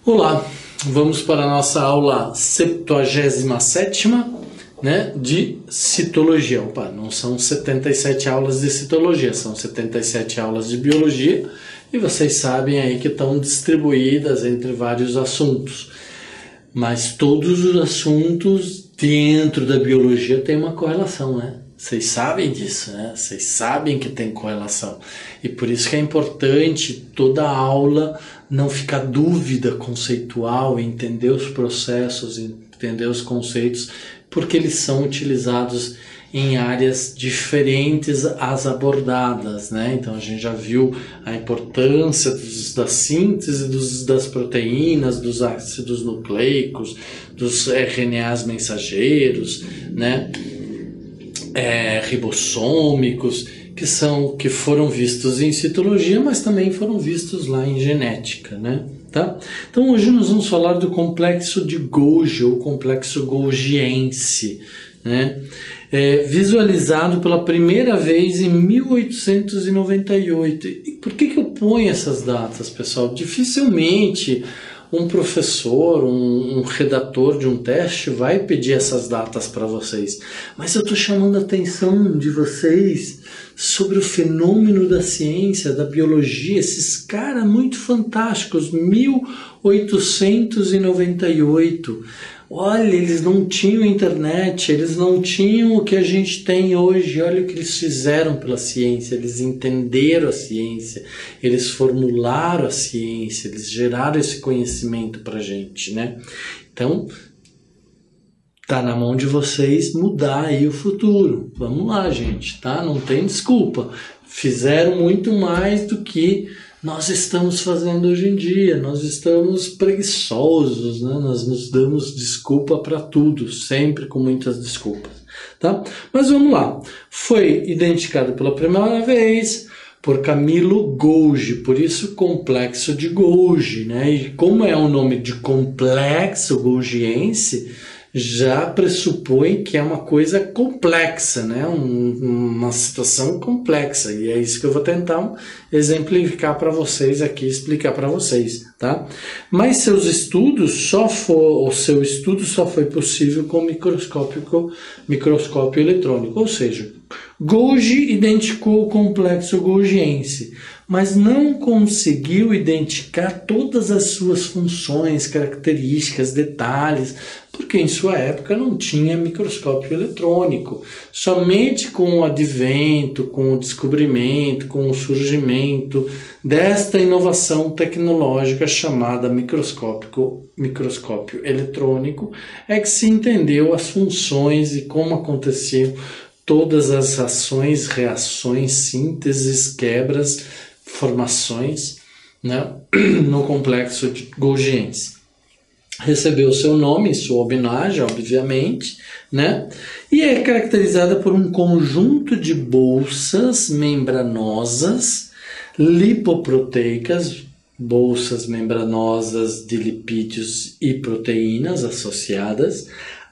Olá, vamos para a nossa aula 77ª, né, de citologia. Opa, não são 77 aulas de citologia, são 77 aulas de biologia e vocês sabem aí que estão distribuídas entre vários assuntos. Mas todos os assuntos dentro da biologia têm uma correlação, né? Vocês sabem disso, né? Vocês sabem que tem correlação. E por isso que é importante toda aula não ficar dúvida conceitual, entender os processos, entender os conceitos, porque eles são utilizados em áreas diferentes às abordadas, né? Então a gente já viu a importância da síntese das proteínas, dos ácidos nucleicos, dos RNAs mensageiros, né? Ribossômicos, que foram vistos em citologia, mas também foram vistos lá em genética, né? Tá? Então hoje nós vamos falar do complexo de Golgi, ou complexo golgiense, né? Visualizado pela primeira vez em 1898. E por que eu ponho essas datas, pessoal? Dificilmente um professor, um redator de um teste vai pedir essas datas para vocês. Mas eu estou chamando a atenção de vocês sobre o fenômeno da ciência, da biologia, esses caras muito fantásticos, 1898. Olha, eles não tinham internet, eles não tinham o que a gente tem hoje. Olha o que eles fizeram pela ciência, eles entenderam a ciência, eles formularam a ciência, eles geraram esse conhecimento para a gente, né? Então, tá na mão de vocês mudar aí o futuro. Vamos lá, gente, tá? Não tem desculpa. Fizeram muito mais do que nós estamos fazendo hoje em dia. Nós estamos preguiçosos, né? Nós nos damos desculpa para tudo, sempre com muitas desculpas, tá? Mas vamos lá. Foi identificado pela primeira vez por Camillo Golgi, por isso complexo de Golgi, né? E como é o nome de complexo golgiense, já pressupõe que é uma coisa complexa, né? Uma situação complexa, e é isso que eu vou tentar exemplificar para vocês aqui, explicar para vocês, tá? Mas seu estudo só foi possível com microscópio eletrônico, ou seja, Golgi identificou o complexo golgiense, mas não conseguiu identificar todas as suas funções, características, detalhes, porque em sua época não tinha microscópio eletrônico. Somente com o advento, com o descobrimento, com o surgimento desta inovação tecnológica chamada microscópio eletrônico é que se entendeu as funções e como aconteciam todas as ações, reações, sínteses, quebras, formações, né, no complexo de golgiense. Recebeu seu nome, sua homenagem, obviamente, né? E é caracterizada por um conjunto de bolsas membranosas lipoproteicas, bolsas membranosas de lipídios e proteínas associadas,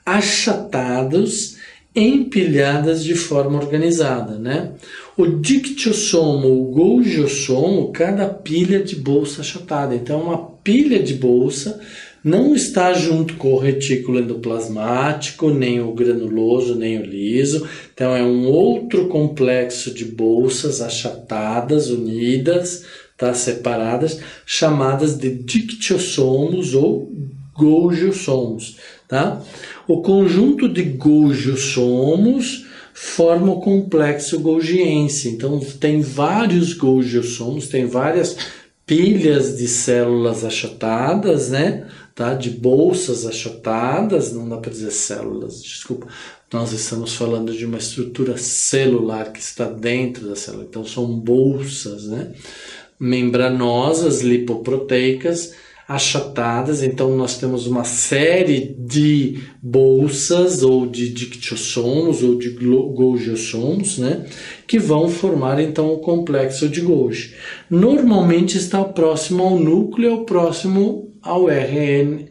achatados, empilhadas de forma organizada, né? O dictiossomo, o golgiossomo, cada pilha de bolsa achatada. Então, uma pilha de bolsa não está junto com o retículo endoplasmático, nem o granuloso, nem o liso. Então, é um outro complexo de bolsas achatadas, unidas, tá, separadas, chamadas de dictiossomos ou golgiossomos, tá? O conjunto de golgiossomos forma o complexo golgiense. Então, tem vários golgiossomos, tem várias pilhas de células achatadas, né? Tá? De bolsas achatadas, não dá para dizer células, desculpa. Nós estamos falando de uma estrutura celular que está dentro da célula. Então, são bolsas, né? Membranosas, lipoproteicas, achatadas. Então nós temos uma série de bolsas ou de dictiossomos ou de golgiossomos, né, que vão formar então o complexo de Golgi. Normalmente está próximo ao núcleo ou próximo ao REG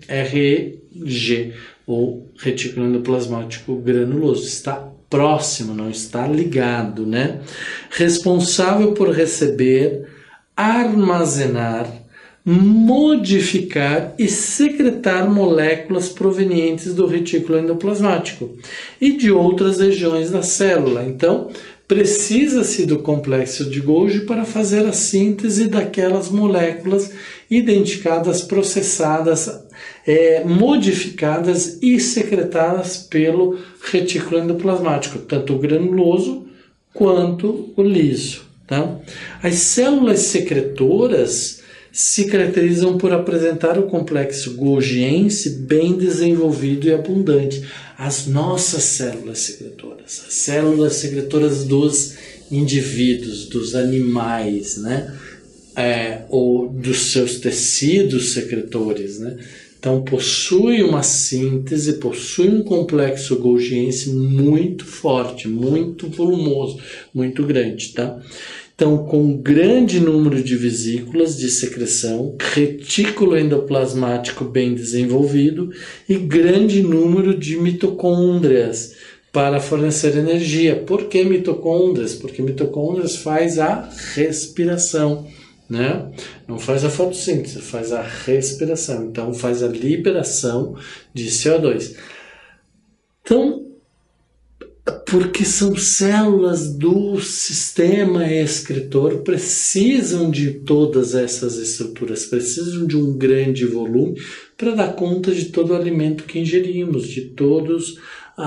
ou retículo endoplasmático granuloso. Está próximo, não está ligado, né? Responsável por receber, armazenar, modificar e secretar moléculas provenientes do retículo endoplasmático e de outras regiões da célula. Então, precisa-se do complexo de Golgi para fazer a síntese daquelas moléculas identificadas, processadas, modificadas e secretadas pelo retículo endoplasmático, tanto o granuloso quanto o liso. Tá? As células secretoras se caracterizam por apresentar o complexo golgiense bem desenvolvido e abundante. As nossas células secretoras, as células secretoras dos indivíduos, dos animais, né? Ou dos seus tecidos secretores, né? Então possui uma síntese, possui um complexo golgiense muito forte, muito volumoso, muito grande, tá? Então, com grande número de vesículas de secreção, retículo endoplasmático bem desenvolvido e grande número de mitocôndrias para fornecer energia. Por que mitocôndrias? Porque mitocôndrias faz a respiração, né? Não faz a fotossíntese, faz a respiração. Então, faz a liberação de CO2. Então, porque são células do sistema excretor, precisam de todas essas estruturas, precisam de um grande volume para dar conta de todo o alimento que ingerimos, de todos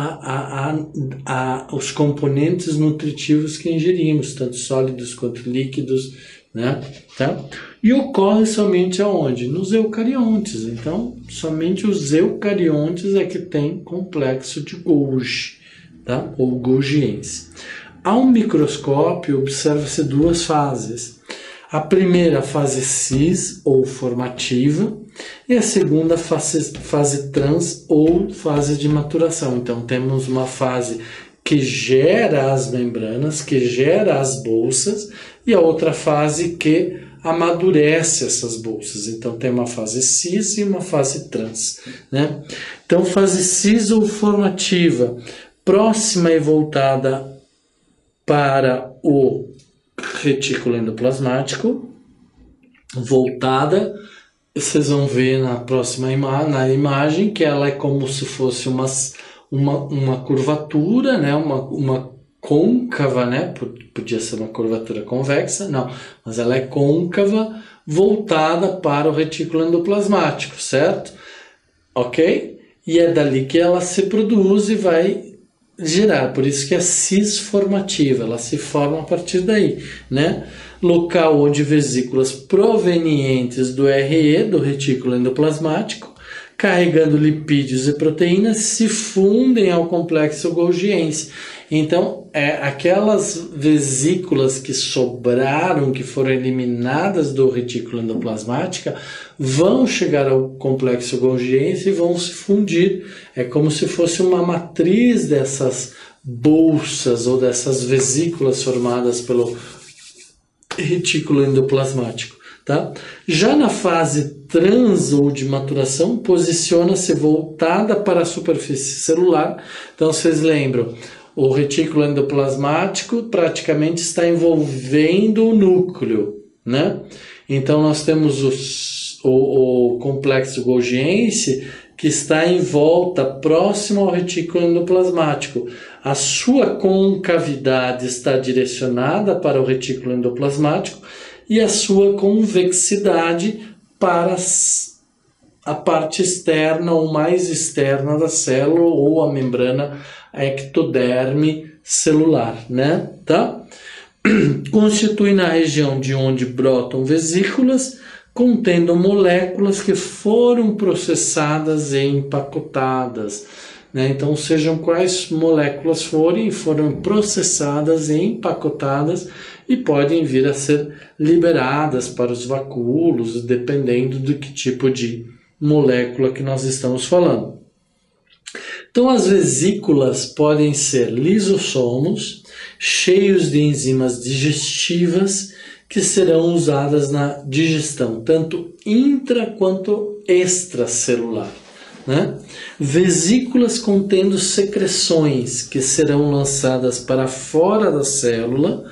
os componentes nutritivos que ingerimos, tanto sólidos quanto líquidos, né? Tá? E ocorre somente aonde? Nos eucariontes. Então, somente os eucariontes é que tem complexo de Golgi. Tá? Ou golgiense. Ao microscópio, observa-se duas fases. A primeira, fase cis, ou formativa, e a segunda, fase trans, ou fase de maturação. Então, temos uma fase que gera as membranas, que gera as bolsas, e a outra fase que amadurece essas bolsas. Então, tem uma fase cis e uma fase trans, né? Então, fase cis ou formativa, próxima e voltada para o retículo endoplasmático, voltada, vocês vão ver na próxima imagem que ela é como se fosse uma curvatura, né? uma côncava, né? Podia ser uma curvatura convexa, não, mas ela é côncava, voltada para o retículo endoplasmático, certo? Ok? E é dali que ela se produz e vai gerar, por isso que é cisformativa, ela se forma a partir daí, né? Local onde vesículas provenientes do RE, do retículo endoplasmático, carregando lipídios e proteínas, se fundem ao complexo golgiense. Então, aquelas vesículas que sobraram, que foram eliminadas do retículo endoplasmático, vão chegar ao complexo golgiense e vão se fundir. É como se fosse uma matriz dessas bolsas ou dessas vesículas formadas pelo retículo endoplasmático. Tá? Já na fase trans ou de maturação, posiciona-se voltada para a superfície celular. Então, vocês lembram, o retículo endoplasmático praticamente está envolvendo o núcleo, né? Então, nós temos o complexo golgiense que está em volta, próximo ao retículo endoplasmático. A sua concavidade está direcionada para o retículo endoplasmático e a sua convexidade para a parte externa ou mais externa da célula ou a membrana ectoderme celular, né? Tá? Constitui na região de onde brotam vesículas, contendo moléculas que foram processadas e empacotadas, né? Então, sejam quais moléculas forem, foram processadas e empacotadas e podem vir a ser liberadas para os vacúolos, dependendo do que tipo de molécula que nós estamos falando. Então, as vesículas podem ser lisossomos, cheios de enzimas digestivas, que serão usadas na digestão, tanto intra quanto extracelular, né? Vesículas contendo secreções, que serão lançadas para fora da célula,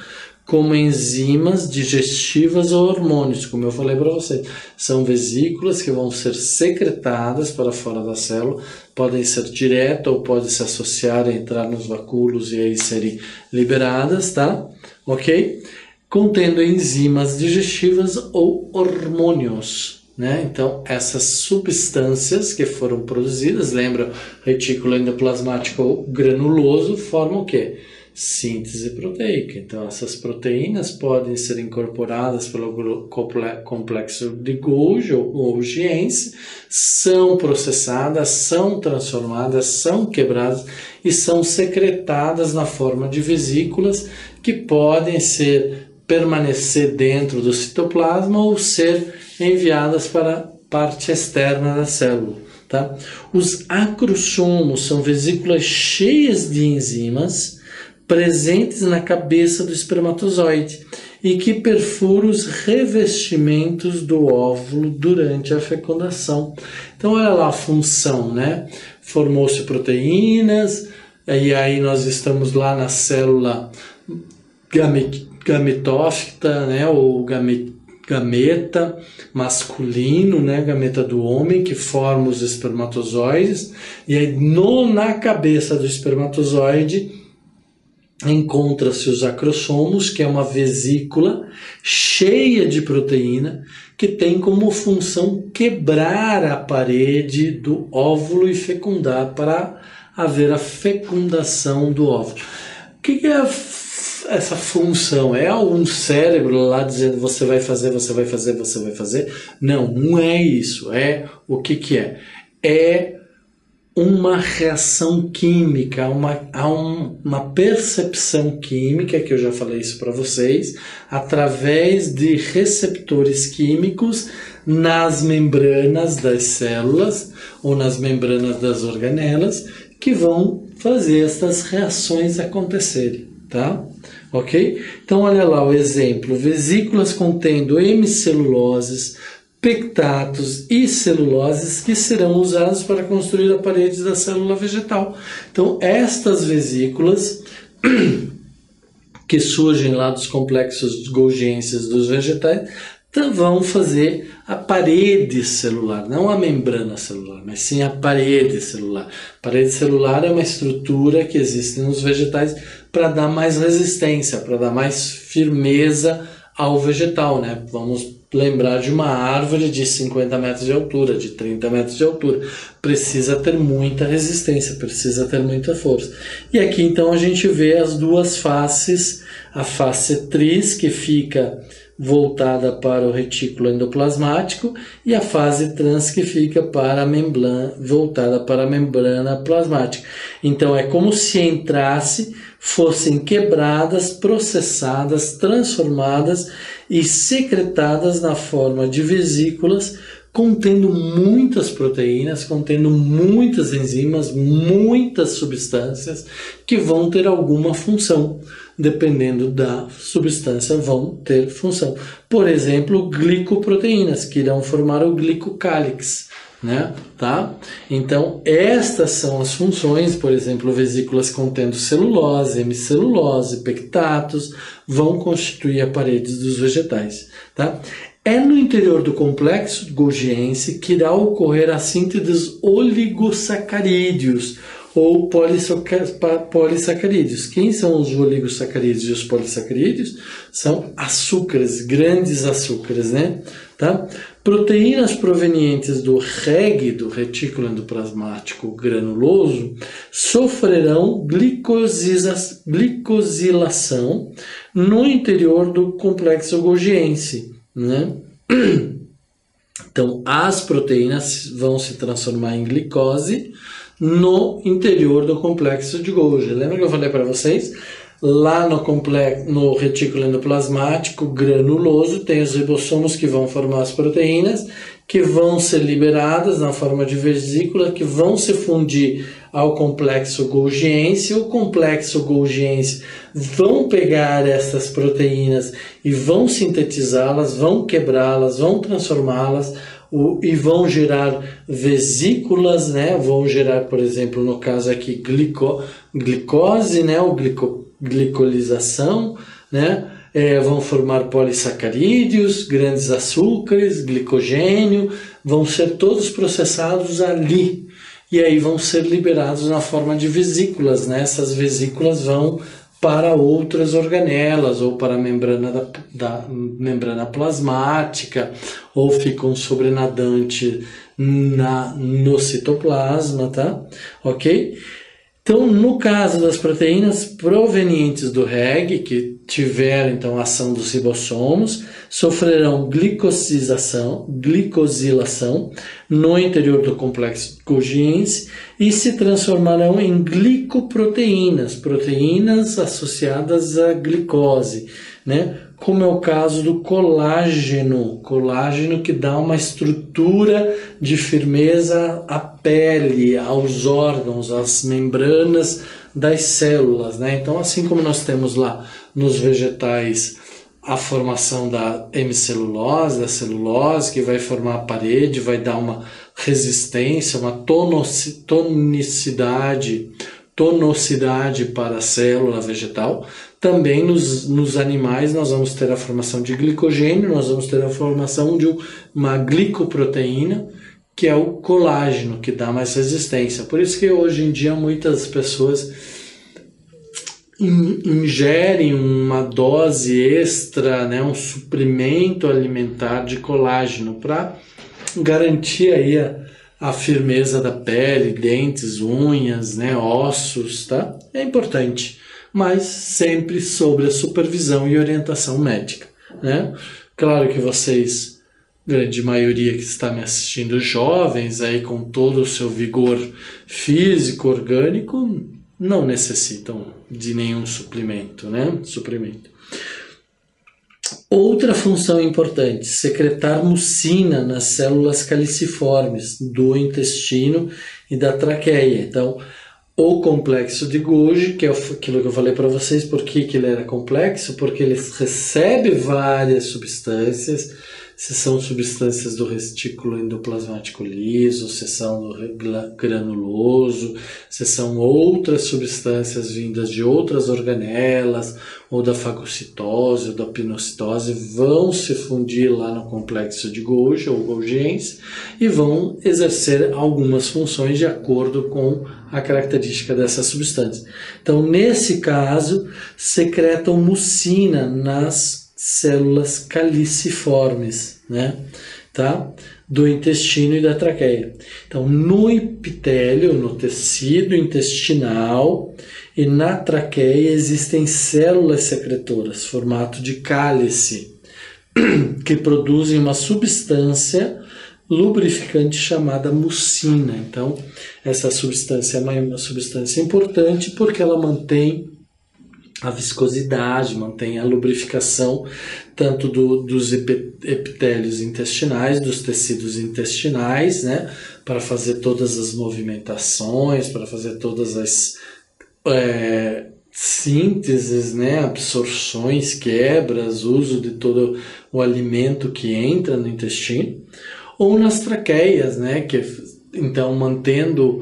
como enzimas digestivas ou hormônios, como eu falei para vocês. São vesículas que vão ser secretadas para fora da célula, podem ser direto ou podem se associar, entrar nos vacúolos e aí serem liberadas, tá? Ok? Contendo enzimas digestivas ou hormônios, né? Então, essas substâncias que foram produzidas, lembra, retículo endoplasmático granuloso, formam o quê? Síntese proteica. Então, essas proteínas podem ser incorporadas pelo complexo de Golgi ou Golgiense, são processadas, são transformadas, são quebradas e são secretadas na forma de vesículas que podem permanecer dentro do citoplasma ou ser enviadas para a parte externa da célula. Tá? Os acrossomos são vesículas cheias de enzimas presentes na cabeça do espermatozoide e que perfuram os revestimentos do óvulo durante a fecundação. Então, olha lá a função, né? Formou-se proteínas, e aí nós estamos lá na célula gametófita, né? Ou gameta masculino, né? Gameta do homem, que forma os espermatozoides, e aí na cabeça do espermatozoide encontra-se os acrossomos, que é uma vesícula cheia de proteína, que tem como função quebrar a parede do óvulo e fecundar, para haver a fecundação do óvulo. O que é essa função? É algum cérebro lá dizendo você vai fazer, você vai fazer, você vai fazer? Não, não é isso. É o que é? É uma reação química, uma percepção química, que eu já falei isso para vocês, através de receptores químicos nas membranas das células ou nas membranas das organelas, que vão fazer essas reações acontecerem, tá? Ok? Então olha lá o exemplo: vesículas contendo hemiceluloses, pectatos e celuloses que serão usados para construir a parede da célula vegetal. Então, estas vesículas que surgem lá dos complexos golgienses dos vegetais vão fazer a parede celular, não a membrana celular, mas sim a parede celular. A parede celular é uma estrutura que existe nos vegetais para dar mais resistência, para dar mais firmeza ao vegetal, né? Vamos lembrar de uma árvore de 50 metros de altura, de 30 metros de altura. Precisa ter muita resistência, precisa ter muita força. E aqui então a gente vê as duas faces, a face tris, que fica voltada para o retículo endoplasmático, e a fase trans, que fica para a membrana, voltada para a membrana plasmática. Então é como se entrasse, fossem quebradas, processadas, transformadas e secretadas na forma de vesículas, contendo muitas proteínas, contendo muitas enzimas, muitas substâncias que vão ter alguma função. Dependendo da substância, vão ter função. Por exemplo, glicoproteínas, que irão formar o glicocálix, né? Tá? Então, estas são as funções. Por exemplo, vesículas contendo celulose, hemicelulose, pectatos, vão constituir a parede dos vegetais, tá? É no interior do complexo golgiense que irá ocorrer a síntese dos oligosacarídeos, ou polissacarídeos. Quem são os oligosacarídeos e os polissacarídeos? São açúcares, grandes açúcares, né? Tá? Proteínas provenientes do REG, do retículo endoplasmático granuloso, sofrerão glicosilação no interior do complexo golgiense, né? Então, as proteínas vão se transformar em glicose no interior do complexo de Golgi. Lembra que eu falei para vocês? Lá no retículo endoplasmático granuloso tem os ribossomos que vão formar as proteínas, que vão ser liberadas na forma de vesícula, que vão se fundir ao complexo golgiense. O complexo golgiense vão pegar essas proteínas e vão sintetizá-las, vão quebrá-las, vão transformá-las, e vão gerar vesículas, né? Vão gerar, por exemplo, no caso aqui, glicose, né? Ou glicolização, né? vão formar polissacarídeos, grandes açúcares, glicogênio, vão ser todos processados ali. E aí vão ser liberados na forma de vesículas, né? Essas vesículas vão para outras organelas, ou para a membrana da membrana plasmática, ou ficam sobrenadante no citoplasma, tá? Ok? Então, no caso das proteínas provenientes do REG, que tiveram então a ação dos ribossomos, sofrerão glicosilação no interior do complexo Golgiense e se transformarão em glicoproteínas, proteínas associadas à glicose, né? Como é o caso do colágeno que dá uma estrutura de firmeza à pele, aos órgãos, às membranas das células, né? Então, assim como nós temos lá nos vegetais a formação da hemicelulose, da celulose, que vai formar a parede, vai dar uma resistência, uma tonicidade para a célula vegetal. Também nos animais nós vamos ter a formação de glicogênio, nós vamos ter a formação de uma glicoproteína, que é o colágeno, que dá mais resistência. Por isso que hoje em dia muitas pessoas ingerem uma dose extra, né, um suprimento alimentar de colágeno para garantir aí a firmeza da pele, dentes, unhas, né, ossos, tá? É importante, mas sempre sob a supervisão e orientação médica, né? Claro que vocês, grande maioria que está me assistindo, jovens, aí com todo o seu vigor físico, orgânico, não necessitam de nenhum suplemento, né? Outra função importante, secretar mucina nas células caliciformes do intestino e da traqueia. Então, o complexo de Golgi, que é aquilo que eu falei para vocês, por que ele era complexo? Porque ele recebe várias substâncias, se são substâncias do retículo endoplasmático liso, se são do granuloso, se são outras substâncias vindas de outras organelas, ou da fagocitose, ou da pinocitose, vão se fundir lá no complexo de Golgi, ou Golgiense, e vão exercer algumas funções de acordo com a característica dessa substância. Então, nesse caso, secretam mucina nas células caliciformes, né? Tá? Do intestino e da traqueia. Então, no epitélio, no tecido intestinal e na traqueia existem células secretoras, formato de cálice, que produzem uma substância lubrificante chamada mucina. Então, essa substância é uma substância importante porque ela mantém a viscosidade, mantém a lubrificação tanto dos epitélios intestinais, dos tecidos intestinais, né, para fazer todas as movimentações, para fazer todas as sínteses, né, absorções, quebras, uso de todo o alimento que entra no intestino, ou nas traqueias, né, que então mantendo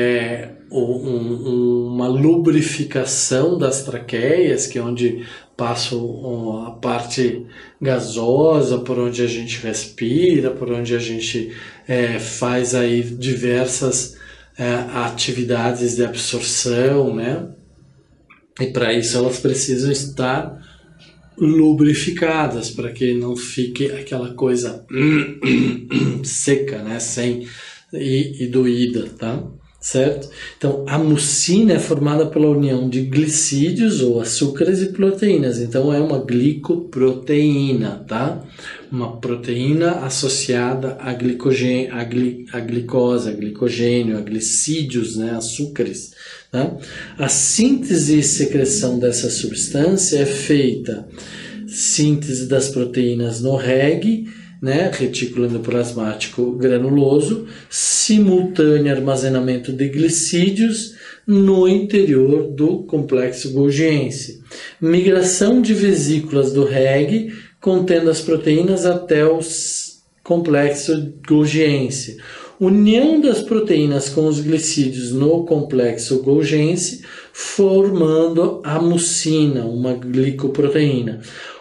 uma lubrificação das traqueias, que é onde passa a parte gasosa, por onde a gente respira, por onde a gente faz aí diversas atividades de absorção, né? E para isso elas precisam estar lubrificadas, para que não fique aquela coisa seca, né? E doída, tá? Certo? Então, a mucina é formada pela união de glicídios ou açúcares e proteínas. Então, é uma glicoproteína, tá? Uma proteína associada a glicose, a glicogênio, a glicídios, né? Açúcares, tá? A síntese e secreção dessa substância é feita síntese das proteínas no REG, né, retículo endoplasmático granuloso, simultâneo armazenamento de glicídios no interior do complexo Golgiense, migração de vesículas do REG contendo as proteínas até o complexo Golgiense, união das proteínas com os glicídios no complexo Golgiense, formando a mucina, uma glicoproteína.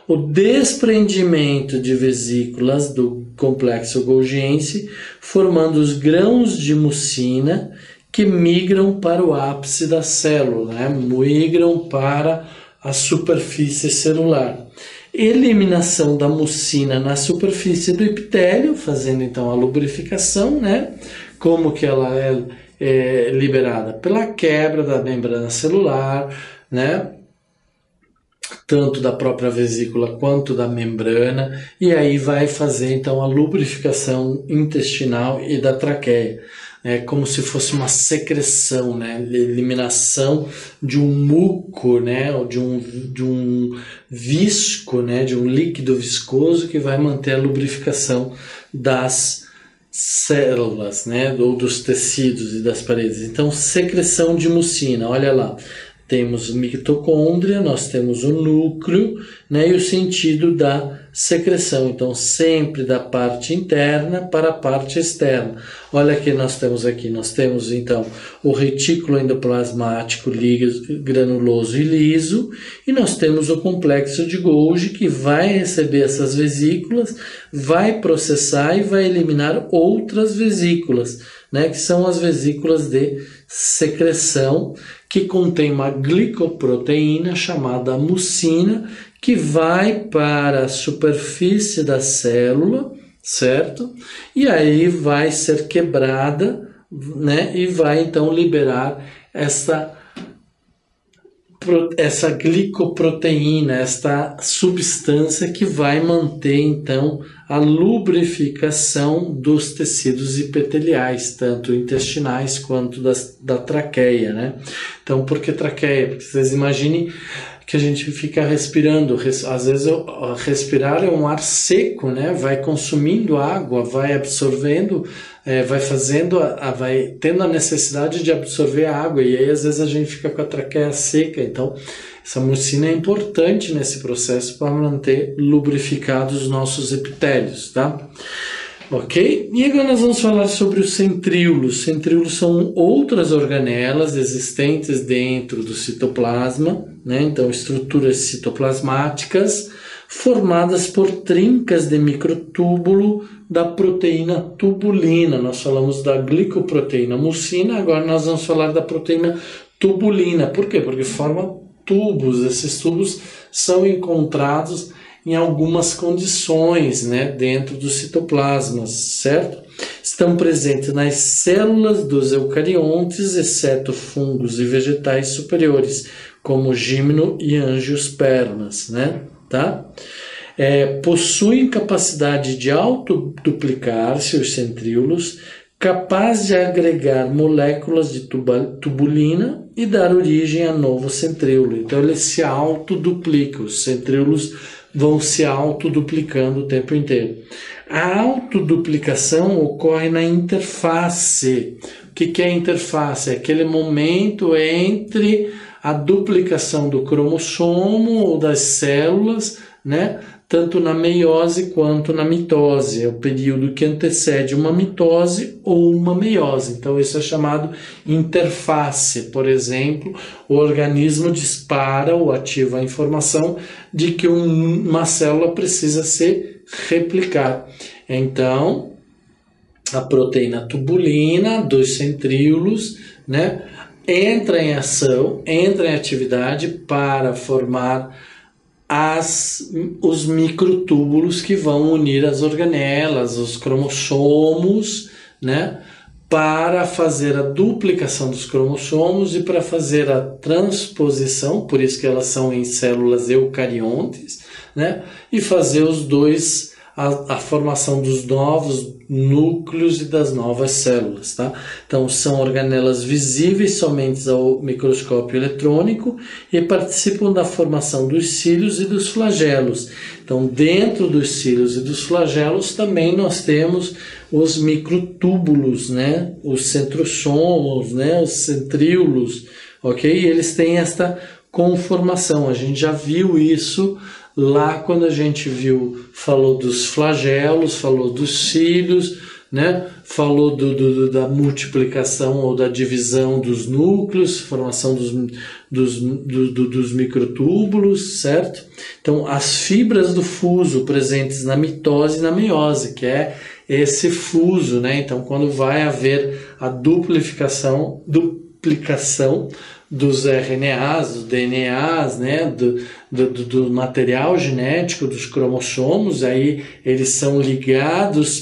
o desprendimento de vesículas do complexo golgiense, formando os grãos de mucina que migram para o ápice da célula, né? Migram para a superfície celular. Eliminação da mucina na superfície do epitélio, fazendo então a lubrificação, né? Como que ela é liberada? Pela quebra da membrana celular, né? Tanto da própria vesícula quanto da membrana, e aí vai fazer então a lubrificação intestinal e da traqueia. É como se fosse uma secreção, né? Eliminação de um muco, né? Ou de um visco, né? De um líquido viscoso que vai manter a lubrificação das células, né? Ou dos tecidos e das paredes. Então, secreção de mucina, olha lá. Temos mitocôndria, nós temos o núcleo, né, e o sentido da secreção. Então, sempre da parte interna para a parte externa. Olha que nós temos então o retículo endoplasmático granuloso e liso, e nós temos o complexo de Golgi, que vai receber essas vesículas, vai processar e vai eliminar outras vesículas, né, que são as vesículas de secreção, que contém uma glicoproteína chamada mucina, que vai para a superfície da célula, certo? E aí vai ser quebrada, né? E vai então liberar essa glicoproteína, esta substância que vai manter então a lubrificação dos tecidos epiteliais, tanto intestinais quanto da traqueia, né? Então, por que traqueia? Porque vocês imaginem que a gente fica respirando, às vezes respirar é um ar seco, né? Vai consumindo água, vai absorvendo, vai tendo a necessidade de absorver a água, e aí às vezes a gente fica com a traqueia seca. Então essa mucina é importante nesse processo para manter lubrificados os nossos epitélios, tá? Ok? E agora nós vamos falar sobre os centríolos. Centríolos são outras organelas existentes dentro do citoplasma, né? Então, estruturas citoplasmáticas formadas por trincas de microtúbulo da proteína tubulina. Nós falamos da glicoproteína mucina, agora nós vamos falar da proteína tubulina. Por quê? Porque forma tubos. Esses tubos são encontrados em algumas condições, né, dentro dos citoplasmas, certo? Estão presentes nas células dos eucariontes, exceto fungos e vegetais superiores, como gímeno e angiospermas, né? Tá? Possuem capacidade de autoduplicar-se, os centríolos, capaz de agregar moléculas de tubulina e dar origem a novo centríolo. Então, eles se autoduplicam, os centríolos vão se autoduplicando o tempo inteiro. A autoduplicação ocorre na interface. O que é a interface? É aquele momento entre a duplicação do cromossomo ou das células, né? Tanto na meiose quanto na mitose. É o período que antecede uma mitose ou uma meiose. Então, isso é chamado interface. Por exemplo, o organismo dispara ou ativa a informação de que uma célula precisa se replicar. Então, a proteína tubulina dos centríolos, né, entra em ação, entra em atividade para formar os microtúbulos que vão unir as organelas, os cromossomos, né, para fazer a duplicação dos cromossomos e para fazer a transposição, por isso que elas são em células eucariontes, né, e fazer a formação dos novos núcleos e das novas células, tá? Então, são organelas visíveis somente ao microscópio eletrônico e participam da formação dos cílios e dos flagelos. Então, dentro dos cílios e dos flagelos também nós temos os microtúbulos, né? Os centrosomos, né? Os centríolos, ok? E eles têm esta conformação. A gente já viu isso lá quando a gente falou dos flagelos, falou dos cílios, né? Falou da multiplicação ou da divisão dos núcleos, formação dos microtúbulos, certo? Então, as fibras do fuso presentes na mitose e na meiose, que é esse fuso, né? Então, quando vai haver a duplicação dos RNAs, dos DNAs, né? do material genético dos cromossomos, aí eles são ligados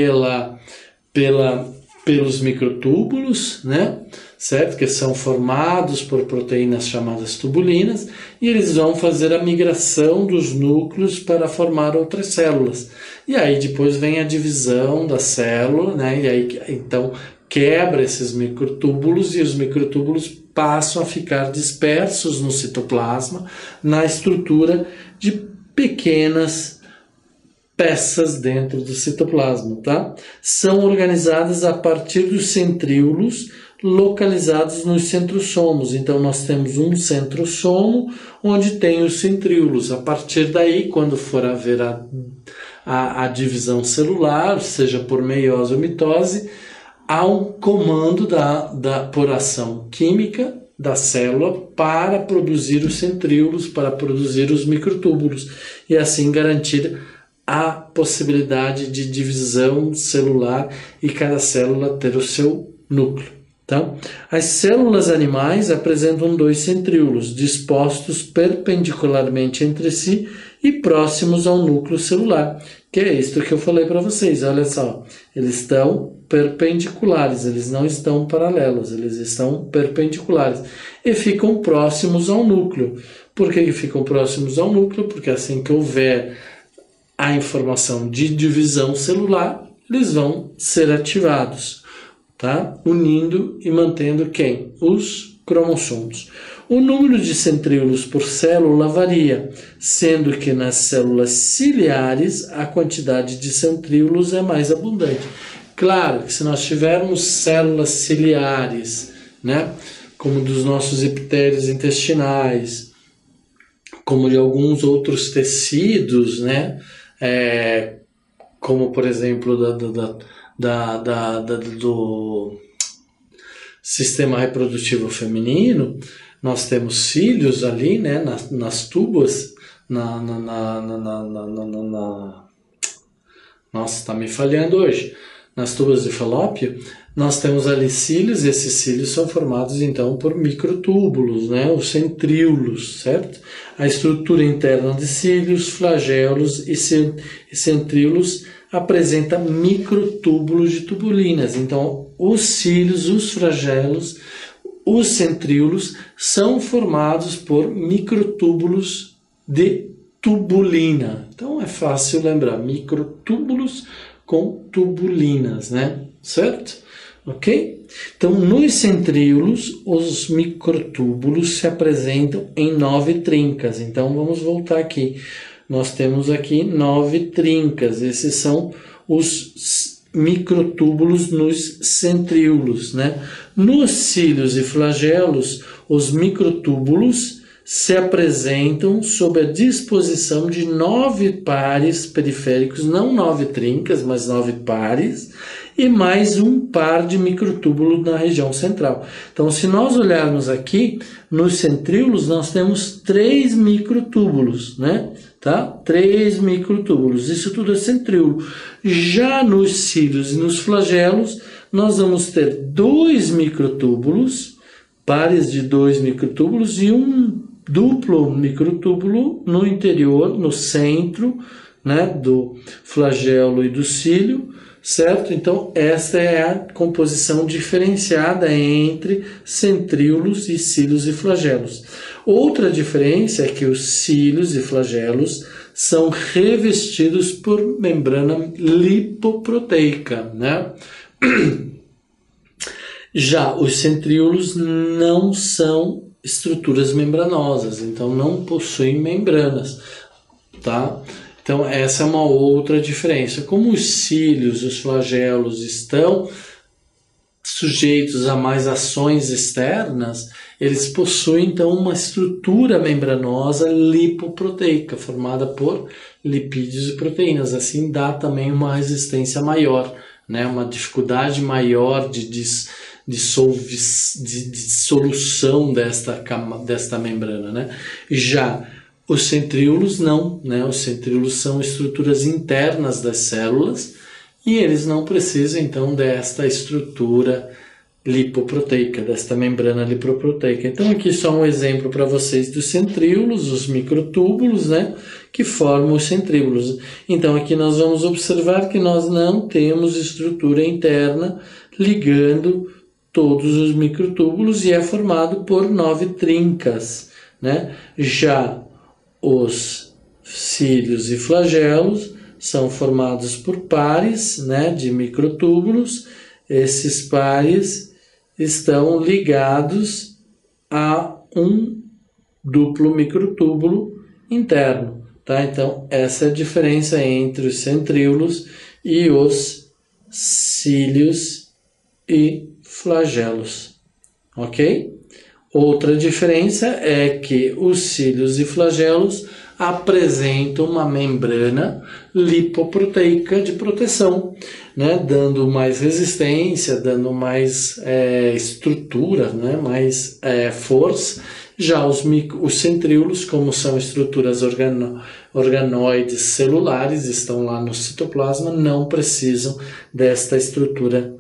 pelos microtúbulos, né? Certo? Que são formados por proteínas chamadas tubulinas, e eles vão fazer a migração dos núcleos para formar outras células. E aí depois vem a divisão da célula, né? E aí então quebra esses microtúbulos e os microtúbulos passam a ficar dispersos no citoplasma, na estrutura de pequenas peças dentro do citoplasma, tá? São organizadas a partir dos centríolos localizados nos centrosomos. Então nós temos um centrosomo onde tem os centríolos. A partir daí, quando for haver a divisão celular, seja por meiose ou mitose, há um comando por ação química da célula para produzir os centríolos, para produzir os microtúbulos, e assim garantir a possibilidade de divisão celular e cada célula ter o seu núcleo. Tá? As células animais apresentam dois centríolos dispostos perpendicularmente entre si e próximos ao núcleo celular, que é isto que eu falei para vocês. Olha só, eles estão perpendiculares, eles não estão paralelos, eles estão perpendiculares e ficam próximos ao núcleo. Por que ficam próximos ao núcleo? Porque assim que houver a informação de divisão celular, eles vão ser ativados, tá? Unindo e mantendo quem? Os cromossomos. O número de centríolos por célula varia, sendo que nas células ciliares a quantidade de centríolos é mais abundante. Claro que se nós tivermos células ciliares, né, como dos nossos epitérios intestinais, como de alguns outros tecidos, né, como por exemplo do sistema reprodutivo feminino, nós temos cílios ali, né, nas tubas, nossa, está me falhando hoje. Nas tubas de Falópio, nós temos ali cílios, e esses cílios são formados então por microtúbulos, né, os centríolos, certo? A estrutura interna de cílios, flagelos e centríolos apresenta microtúbulos de tubulinas. Então, os cílios, os flagelos, os centríolos são formados por microtúbulos de tubulina. Então, é fácil lembrar, microtúbulos com tubulinas, né? Certo? Ok? Então, nos centríolos, os microtúbulos se apresentam em 9 trincas. Então, vamos voltar aqui. Nós temos aqui 9 trincas. Esses são os microtúbulos nos centríolos, né? Nos cílios e flagelos, os microtúbulos se apresentam sob a disposição de 9 pares periféricos, não 9 trincas, mas 9 pares, e mais um par de microtúbulo na região central. Então, se nós olharmos aqui, nos centríolos nós temos 3 microtúbulos, né? Tá? 3 microtúbulos, isso tudo é centríolo. Já nos cílios e nos flagelos, nós vamos ter 2 microtúbulos, pares de 2 microtúbulos e um duplo microtúbulo no interior, no centro, né, do flagelo e do cílio, certo? Então, esta é a composição diferenciada entre centríolos e cílios e flagelos. Outra diferença é que os cílios e flagelos são revestidos por membrana lipoproteica, né? Já os centríolos não são estruturas membranosas, então não possuem membranas, tá? Então essa é uma outra diferença. Como os cílios, os flagelos estão sujeitos a mais ações externas, eles possuem então uma estrutura membranosa lipoproteica, formada por lipídios e proteínas. Assim dá também uma resistência maior né? Uma dificuldade maior de solução desta membrana, né? Já os centríolos não, né? Os centríolos são estruturas internas das células e eles não precisam então desta estrutura lipoproteica, desta membrana lipoproteica. Então aqui só um exemplo para vocês dos centríolos, os microtúbulos, né, que formam os centríolos. Então aqui nós vamos observar que nós não temos estrutura interna ligando todos os microtúbulos e é formado por 9 trincas, né? Já os cílios e flagelos são formados por pares, né, de microtúbulos. Esses pares estão ligados a um duplo microtúbulo interno, tá? Então, essa é a diferença entre os centríolos e os cílios e flagelos, ok? Outra diferença é que os cílios e flagelos apresentam uma membrana lipoproteica de proteção, né, dando mais resistência, dando mais estrutura, né, mais força. Já os centríolos, como são estruturas organoides celulares, estão lá no citoplasma, não precisam desta estrutura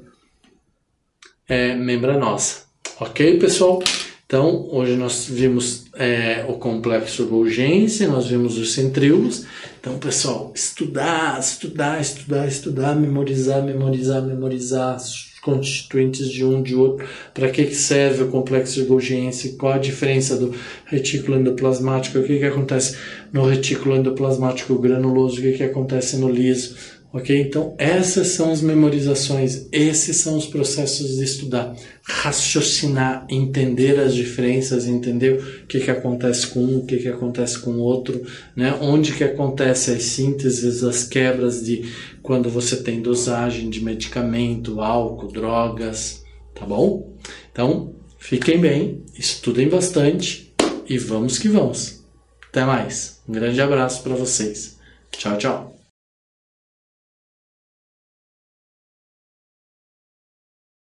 membranosa. Ok, pessoal? Então, hoje nós vimos o complexo Golgi, nós vimos os centríolos. Então, pessoal, estudar, memorizar os constituintes de um de outro. Para que serve o complexo Golgi? Qual a diferença do retículo endoplasmático? O que acontece no retículo endoplasmático granuloso? O que acontece no liso? Ok? Então, essas são as memorizações, esses são os processos de estudar, raciocinar, entender as diferenças, entender o que acontece com um, o que acontece com o outro, né? Onde que acontece as sínteses, as quebras de quando você tem dosagem de medicamento, álcool, drogas, tá bom? Então, fiquem bem, estudem bastante e vamos que vamos. Até mais. Um grande abraço para vocês. Tchau, tchau.